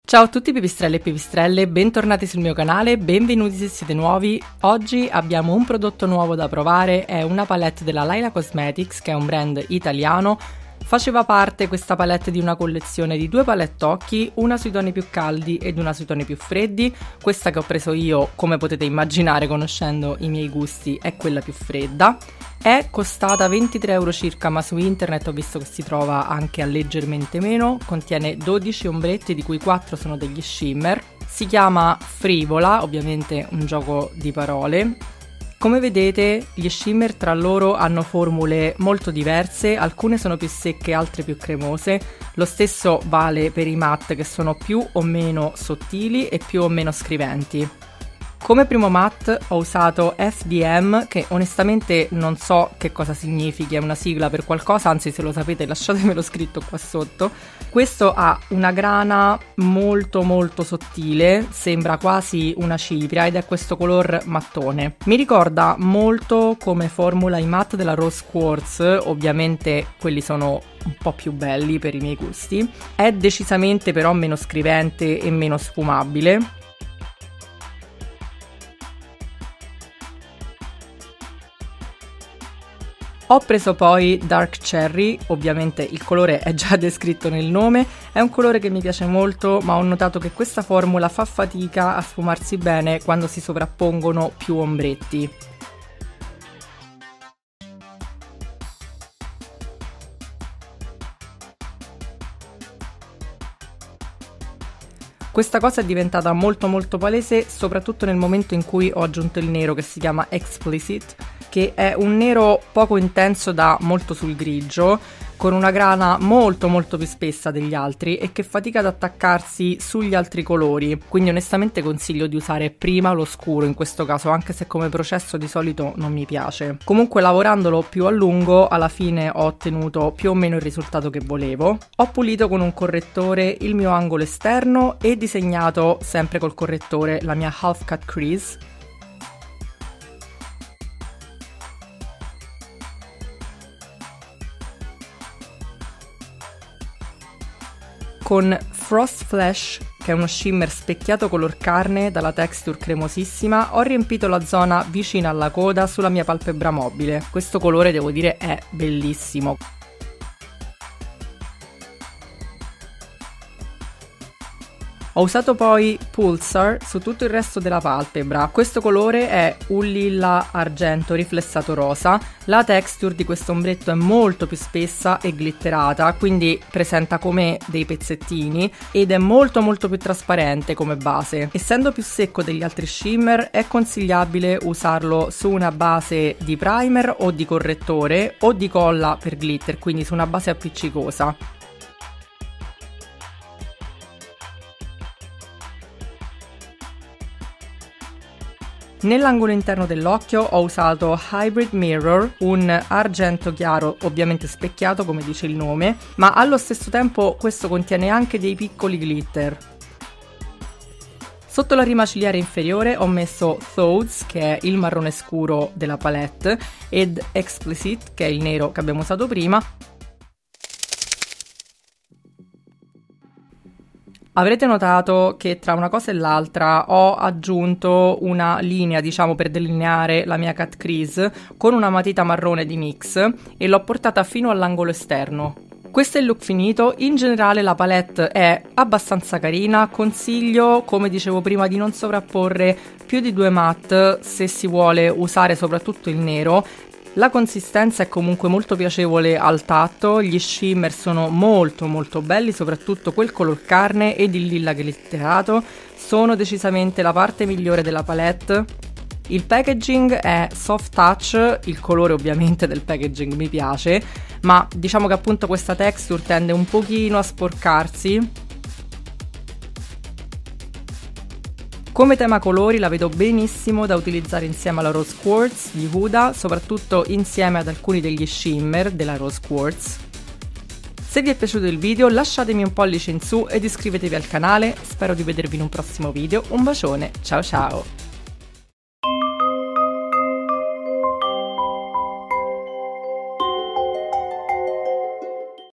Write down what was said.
Ciao a tutti pipistrelli e pipistrelle, bentornati sul mio canale, benvenuti se siete nuovi. Oggi abbiamo un prodotto nuovo da provare, è una palette della Laila Cosmetics, che è un brand italiano. Faceva parte questa palette di una collezione di due palette occhi, una sui toni più caldi ed una sui toni più freddi. Questa che ho preso io, come potete immaginare conoscendo i miei gusti, è quella più fredda. È costata 23 euro circa, ma su internet ho visto che si trova anche a leggermente meno. Contiene 12 ombretti, di cui 4 sono degli shimmer. Si chiama Frivola, ovviamente un gioco di parole. Come vedete, gli shimmer tra loro hanno formule molto diverse, alcune sono più secche, altre più cremose. Lo stesso vale per i matte, che sono più o meno sottili e più o meno scriventi. Come primo matte ho usato FDM, che onestamente non so che cosa significhi, è una sigla per qualcosa, anzi se lo sapete lasciatemelo scritto qua sotto. Questo ha una grana molto sottile, sembra quasi una cipria ed è questo color mattone. Mi ricorda molto come formula i matte della Rose Quartz, ovviamente quelli sono un po' più belli per i miei gusti. È decisamente però meno scrivente e meno sfumabile. Ho preso poi Dark Cherry, ovviamente il colore è già descritto nel nome, è un colore che mi piace molto, ma ho notato che questa formula fa fatica a sfumarsi bene quando si sovrappongono più ombretti. Questa cosa è diventata molto palese, soprattutto nel momento in cui ho aggiunto il nero, che si chiama Explicit, che è un nero poco intenso da molto sul grigio, con una grana molto più spessa degli altri e che fatica ad attaccarsi sugli altri colori, quindi onestamente consiglio di usare prima lo scuro in questo caso, anche se come processo di solito non mi piace. Comunque lavorandolo più a lungo alla fine ho ottenuto più o meno il risultato che volevo. Ho pulito con un correttore il mio angolo esterno e disegnato sempre col correttore la mia half cut crease. Con Frost Flash, che è uno shimmer specchiato color carne dalla texture cremosissima, ho riempito la zona vicina alla coda sulla mia palpebra mobile. Questo colore, devo dire, è bellissimo. Ho usato poi Pulsar su tutto il resto della palpebra. Questo colore è un lilla argento riflessato rosa. La texture di questo ombretto è molto più spessa e glitterata, quindi presenta come dei pezzettini ed è molto più trasparente come base. Essendo più secco degli altri shimmer, è consigliabile usarlo su una base di primer o di correttore o di colla per glitter, quindi su una base appiccicosa. Nell'angolo interno dell'occhio ho usato Hybrid Mirror, un argento chiaro ovviamente specchiato come dice il nome, ma allo stesso tempo questo contiene anche dei piccoli glitter. Sotto la rima ciliare inferiore ho messo Thoughts, che è il marrone scuro della palette, ed Explicit, che è il nero che abbiamo usato prima. Avrete notato che tra una cosa e l'altra ho aggiunto una linea, diciamo, per delineare la mia cut crease con una matita marrone di NYX e l'ho portata fino all'angolo esterno. Questo è il look finito. In generale la palette è abbastanza carina, consiglio, come dicevo prima, di non sovrapporre più di due matte se si vuole usare soprattutto il nero. La consistenza è comunque molto piacevole al tatto, gli shimmer sono molto belli, soprattutto quel color carne ed il lilla glitterato sono decisamente la parte migliore della palette. Il packaging è soft touch, il colore ovviamente del packaging mi piace, ma diciamo che appunto questa texture tende un pochino a sporcarsi. Come tema colori la vedo benissimo da utilizzare insieme alla Rose Quartz di Huda, soprattutto insieme ad alcuni degli shimmer della Rose Quartz. Se vi è piaciuto il video lasciatemi un pollice in su ed iscrivetevi al canale, spero di vedervi in un prossimo video, un bacione, ciao ciao!